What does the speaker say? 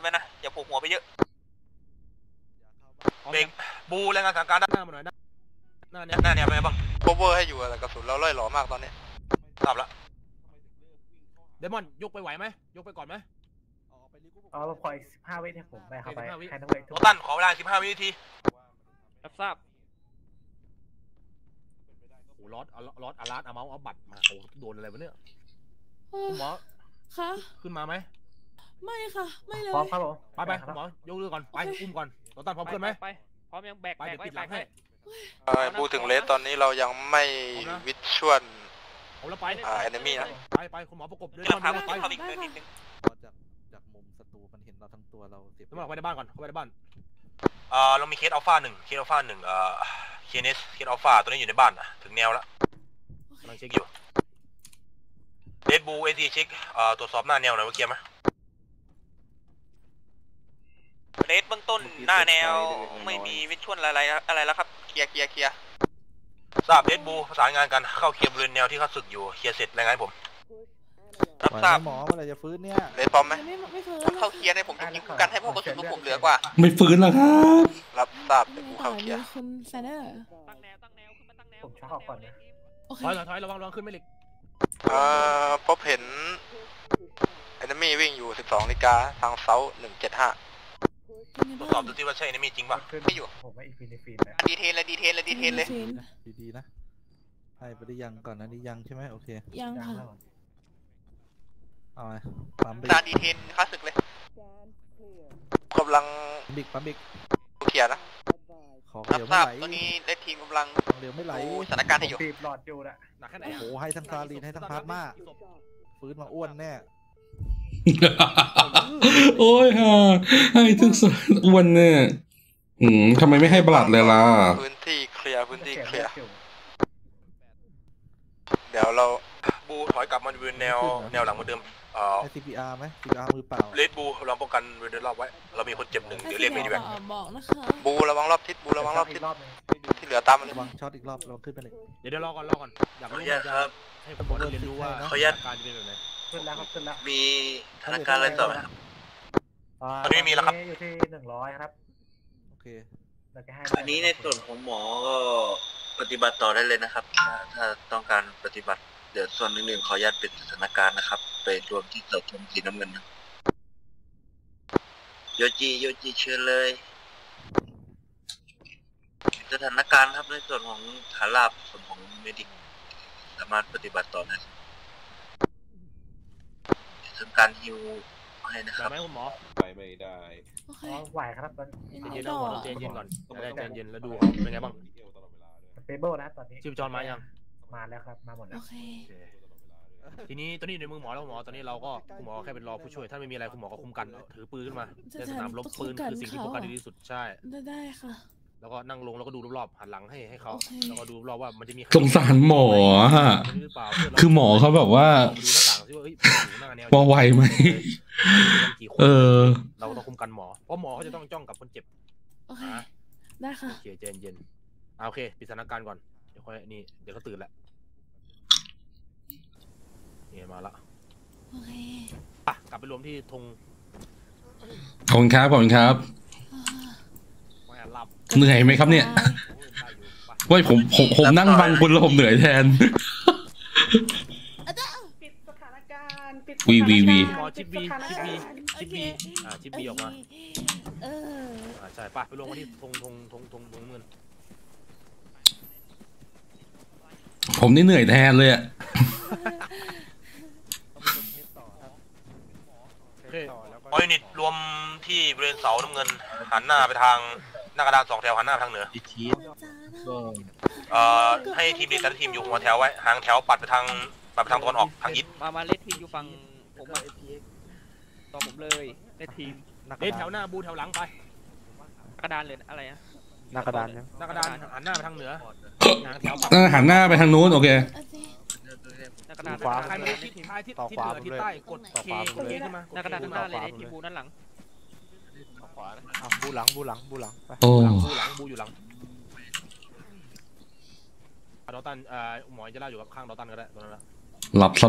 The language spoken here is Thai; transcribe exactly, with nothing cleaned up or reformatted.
ว้นะอย่าผูกหัวไปเยอะเบรกบูแรงงานสั่งการด้านหน้ามาหน่อยนะหน้าเนี่ยหน้าเนี่ยเป็นไงบ้างโคเวอร์ให้อยู่อะไรกระสุนเราล่อยหล่อมากตอนนี้ทราบละเดมอนยกไปไหวไหมยกไปก่อนไหมอ๋อพออีกสิบห้าวิเนี่ยผมไปเข้าไปแค่นั้นเองโนตันขอเวลาสิบห้าวินาทีรับทราบโอ้ลอดลอดอาร์ตเอาเมาส์เอาบัตรมาโอ้โดนอะไรวะเนี่ยคุณหมอค่ะขึ้นมาไหมไม่ค่ะไม่เลยพร้อมครับผมไปไปคุณหมอยกเรือก่อนไปอุ้มก่อนโนตันพร้อมขึ้นไหมไปพร้อมยังแบกแบกไว้แบกให้พูดถึงเลสตอนนี้เรายังไม่วิชวลเอาแล้วไปอ่าเอนมี่นะไปไปคุณหมอประกบเดินเข้าไปไปเข้าอีกเดินนิดนึงจากจากมุมศัตรูมันเห็นเราทั้งตัวเราเสียบเดมอนไปในบ้านก่อนเข้าไปในบ้านเอ่อเรามีเคสอัลฟาหนึ่งเคสอัลฟาหนึ่งเอ่อเคเนสเคสอัลฟาตัวนี้อยู่ในบ้านนะถึงแนวแล้วกำลังเช็คอยู่เรดบูเอทีเช็คเอ่อตรวจสอบหน้าแนวหน่อยว่าเคลียร์ไหมเรดเบื้องต้นหน้าแนวไม่มีวิชวลอะไรอะไรแล้วครับเคลียร์เคลียร์เคลียร์ทราบเรดบูประสานงานกันเข้าเคลียร์บริเวณแนวที่เขาสึกอยู่เคลียร์เสร็จรายงานผมรับทราบหมอเมื่อไรจะฟื้นเนี่ยเลสพร้อมไหมไม่ไม่ฟื้นเข้าเคลียร์ให้ผมจะยิงกันให้พวกกระสุนพวกผมเหลือกว่าไม่ฟื้นหรอครับรับทราบเดี๋ยวกูเข้าเคลียร์คุณแซนเดอร์ตั้งแนวตั้งแนวขึ้นมาตั้งแนวผมชอบก่อนนะถอยถอยระวังระวังขึ้นไม่เหล็กเอ่อพบเห็นเอนมี่วิ่งอยู่สิบสองนาฬิกาทางเซาหนึ่งเจ็ดห้าตรวจสอบดูที่ว่าใช่เอนมี่จริงป่ะไม่อยู่ผมไม่อีฟินิฟินดีเทลเลยดีเทลเลยดีเทลเลยดีๆนะให้ไปได้ยังก่อนนะนี่ยังใช่ไหมโอเคยังค่ะเอาไงปั๊มบิ๊กตาดีเทลคลาสสิกเลยกำลังบิ๊กปั๊มบิ๊กเคลียร์นะขอรับเร็วทราไม่บไหลตัวนี้ได้ทีมกำลังเร็วไม่ไหลสถานการณ์ให้อยู่ตีบหลอดอยู่นะหนักแค่ไหนโอ้โหให้ทั้งซาลีนให้ทั้งพาร์ทมาฟื้นมาอ้วนแน่โอ้ยฮะให้ทั้งอ้วนแน่อืมทำไมไม่ให้บลัดเลยล่ะพื้นที่เคลียร์พื้นที่เคลียร์เดี๋ยวเราบูถอยกลับมาบริเวณแนวแนวหลังเหมือนเดิมเอ่อซีพีอาร์ไหมซีพีอาร์มือเปล่าเลดบูเราป้องกันบริเวณรอบไว้เรามีคนเจ็บหนึ่งเดี๋ยวเรียกเมดิแวคบอกนะคะบูระวังรอบทิศบูระวังรอบทิศที่เหลือตามมันเลยระวังช็อตอีกรอบเราขึ้นไปเลยเดี๋ยวเดี๋ยวรอก่อนรอก่อนอยากรู้จะให้คุณหมอเรียนรู้ว่าการจะเป็นแบบไหนขึ้นแล้วครับขึ้นแล้วมีสถานการณ์อะไรต่อไหมครับตอนนี้มีแล้วครับอยู่ที่หนึ่งร้อยครับโอเคอันนี้ในส่วนของหมอก็ปฏิบัติต่อได้เลยนะครับถ้าต้องการปฏิบัติเดี๋ยวส่วนหนึ่งๆขออนุญาตปิดสถานการณ์นะครับไปรวมที่เสาธงสีน้ำเงินนะโยจิโยจิเชิญเลยสถานการณ์ครับในส่วนของฐานราบส่วนของเมดิกสามารถปฏิบัติต่อได้ทำการฮิวให้นะครับไหมคุณหมอไปไม่ได้ไหวครับตอนเย็นๆก่อนใจเย็นก่อนใจเย็นแล้วดูเป็นไงบ้างสเตเบิลนะตอนนี้ชิปจอนมายังมาแล้วครับมาหมดแล้วทีนี้ตอนนี้ในมือหมอแล้วหมอตอนนี้เราก็คุณหมอแค่เป็นรอผู้ช่วยถ้าไม่มีอะไรคุณหมอก็คุมกันถือปืนขึ้นมาในสนามรบปืนคือสิ่งที่ป้องกันดีที่สุดใช่ได้ค่ะแล้วก็นั่งลงแล้วก็ดูรอบๆหันหลังให้ให้เขาแล้วก็ดูรอบว่ามันจะมีสงสารหมอฮะคือหมอเขาแบบว่าว่าไหวไหมเออเราต้องคุมกันหมอเพราะหมอเขาจะต้องจ้องกับคนเจ็บโอเคได้ค่ะโอเคเย็นเย็นโอเคปิดสถานการณ์ก่อนเดี๋ยวค่อยนี่เดี๋ยวเขาตื่นแล้วนี่มาละโอเคอ่ะกลับไปรวมที่ธงขอบคุณครับขอบคุณครับเหนื่อยไหมครับเนี่ยว่าผมผมผมนั่งฟังคุณแล้วผมเหนื่อยแทนปิดสถานการณ์ปิดวีวีวีหมอชิปบีชิปบีชิปบีอ่าชิปบีออกมาเออใช่ป่ะไปลงมาที่ธงธงธงธงธงเงินผมนี่เหนื่อยแทนเลยอ่ะออยูนิตรวมที่บริเวณเสาน้ำเงินหันหน้าไปทางหน้ากระดานสองแถวหันหน้าทางเหนือเอ่อให้ทีมดีแต่ละทีมอยู่หัวแถวไว้หางแถวปัดไปทางปัดไปทางตะวันออกทางยิดมามาเลททีมอยู่ฝั่งผมมาต่อผมเลยเลททีมเลทแถวหน้าบูแถวหลังไปกระดานเลยอะไรอะหน้ากระดานหน้ากระดานหันหน้าไปทางเหนือหางแถวหันหน้าไปทางนู้นโอเคหน้ากระดานขวาใครไม่ทิศท้ายทิศทิศเหนือทิศใต้กดเคกดเคขึ้นมาหน้ากระดานข้างหน้าเลยทีมบูด้านหลังบูหลังบูหลังบูหลังโอ้บูหลังบูอยู่หลังดอตันเอ่อหมอจะเล่าอยู่กับข้างดอตันก็ได้ตรงนั้นแหละหลับ